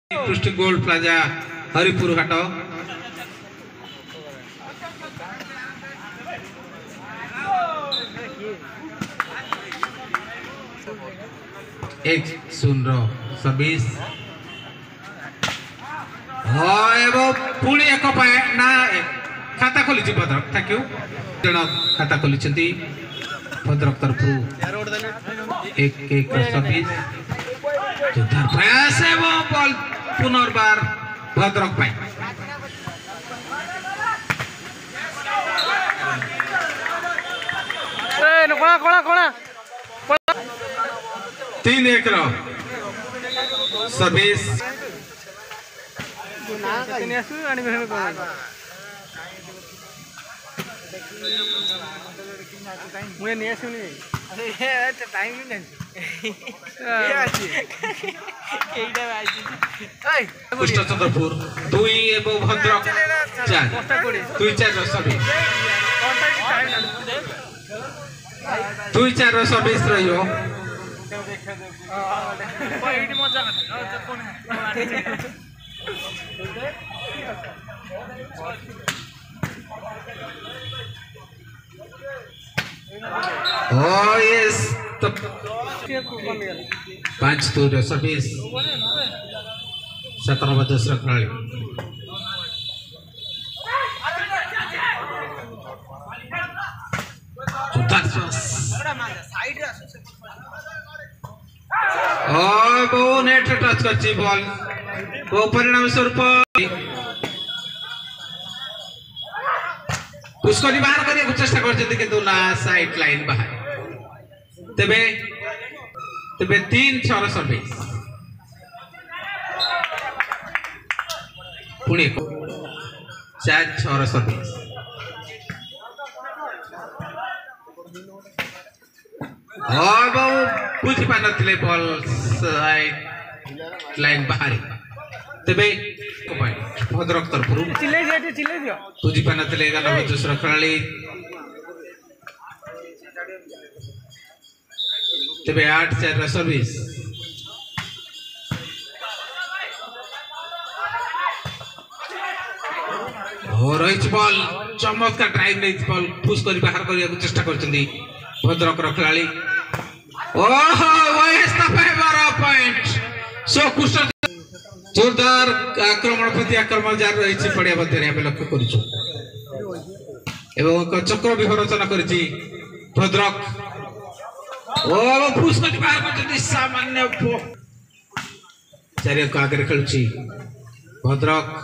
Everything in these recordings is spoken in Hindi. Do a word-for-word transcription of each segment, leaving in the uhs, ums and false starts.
पृष्ठ गोल्ड प्लाजा हरिपुर घाट एक शून्य सर्विस पुणी एक ना खाता खोली भद्रक थैंक यू जन खाता खोली भद्रक तरफ एक एक सर्विस जोरदार प्रयास एवं बॉल पुनर्बार भद्रक तीन एक सर्विस कृष्णचंद्रपुर दुई एवं भद्रक चार दुई चार सर्विस दुई चार सर्विस रही पांच दूर सर्विस सतर बजे प्रणाली नेट टच कर बॉल वो परिणाम स्वरूप उसको बाहर करने चेष्टा कर ना साइड लाइन बाहर तेबे तेबे तीन छर सर्विस पुणी चार छर सर्विस बुझी पार नी बॉल साइड लाइन बाहर तेबे भद्रक तरफ बुझी पार नी गलबजुसर खेलाड़ी तेबे आठ चार सर्विस रही बॉल चमत्कार ड्राइव नहीं बॉल पुश कर बाहर करने को चेष्टा कर भद्रक खेलाड़ी जोरदार आक्रमण प्रति आक्रमण जार रही पड़िया मध्य लक्ष्य कर चक्र व्यूह रचना कर भद्रक पुश कर बाहर कर सामान्य चार आगे खेलुची भद्रक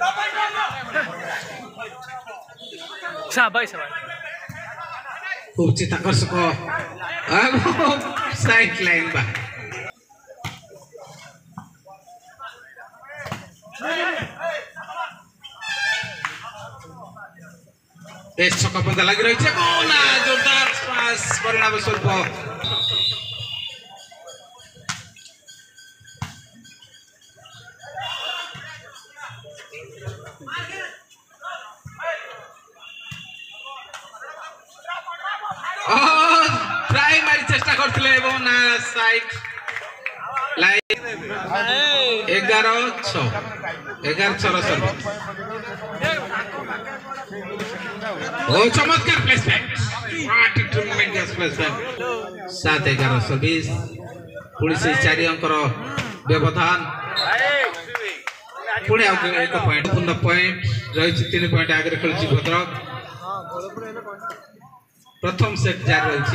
खूब चित्ताकर्षक साइड लाइन बा छक्का पंदा लगी रही है जोरदार पास परिणाम स्वरूप प्राइमरी चेष्टा करते ना साइड लाइन एगार छ एगार छर सर्विस चमत्कार प्लेसमेंट सात एगार सर्विस पुणी से चार अंकर व्यवधान पुणी एक पॉइंट पूर्ण पॉइंट रही तीन पॉइंट आगे खेलुची भद्रक प्रथम सेट जार रही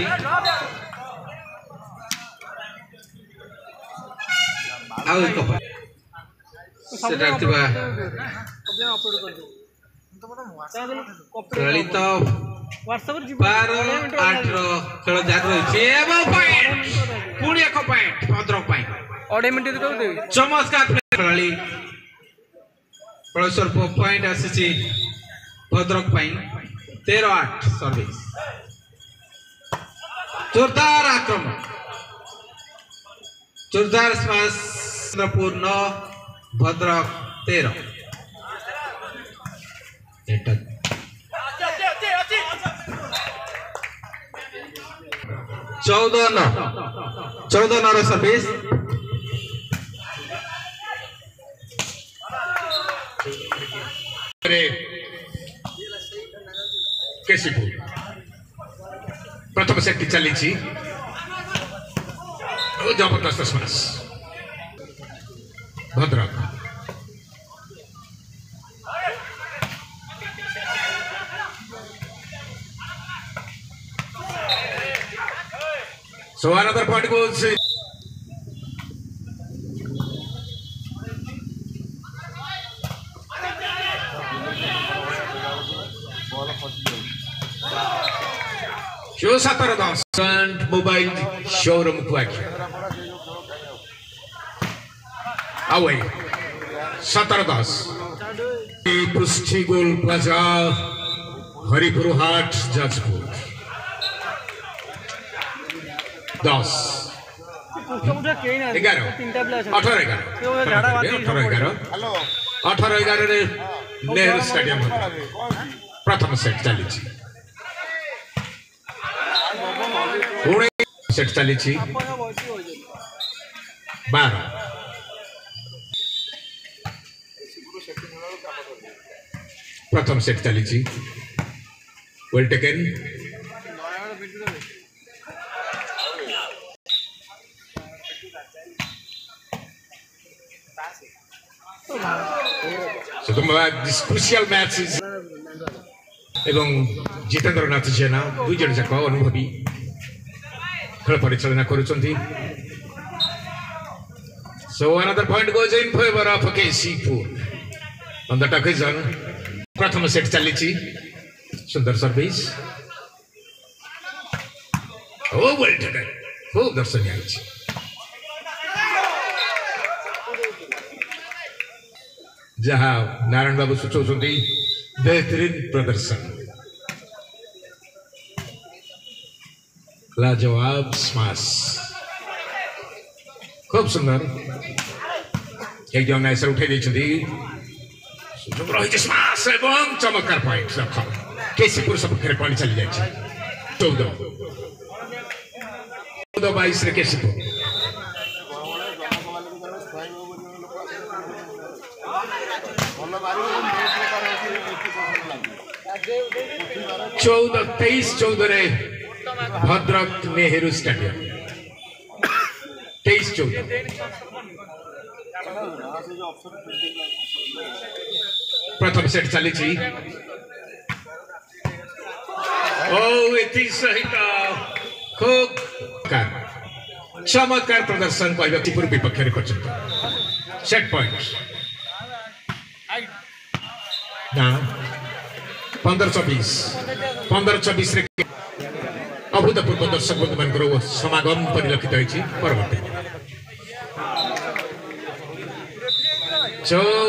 बार आठ खेल जार रही पुणी एक पॉइंट भद्रक चमत्कार खेलाड़ी फलस्वरूप पॉइंट आसी भद्रक तेरह आठ सर्विस जोरदार आक्रमण जोरदार पूर्ण भद्रक तेरह चौदह नौ चौदह नौ सर्विस केसीपुर प्रथम सेट चली जबरदस्त स्माश Bhadrak so another point goes Show सतर दस मोबाइल शोरूम को away सतर दस पुष्टिगोल प्लाजा हरिपुर हाट जाजपुर दस ग्यारह अठारह ग्यारह अठारह ग्यारह अठारह ग्यारह नेहरू स्टेडियम प्रथम सेट चली सेट चली बारह प्रथम सेट चली well taken so this crucial match is एवं जितेंद्र नाथ जेना दुई जन जाक अनुभवी खेल परिचालना करुचंती so another point goes in favor of Kesipur on the occasion प्रथम सेट चली सुंदर सर्विस oh well taken खूब दर्शनीय आइछि जहाँ नारायण बाबू सूचौଛନ୍ତି बेहतरीन प्रदर्शन लाजवाब स्माश खूब सुंदर एक जन नाइसर उठे देइछथि सुजोग रहिछ स्माश एवं चमत्कार पॉइंट रख केसीपुर सपक्षरे पॉइंट चली जाइछ चौदह चौदह बाईस रे केसीपुर चौदह तेईस चौदह रे भद्रक नेहरू स्टेडियम तेईस चौदह प्रथम सेट चली सहित खूब चमत्कार प्रदर्शन त्रिपुर विपक्ष सेट पॉइंट ना पंद्रह चौबीस पंद्रह चौबीस अभूतपूर्व दर्शक बंधु मान समागम परिलक्षित होती परवर्ती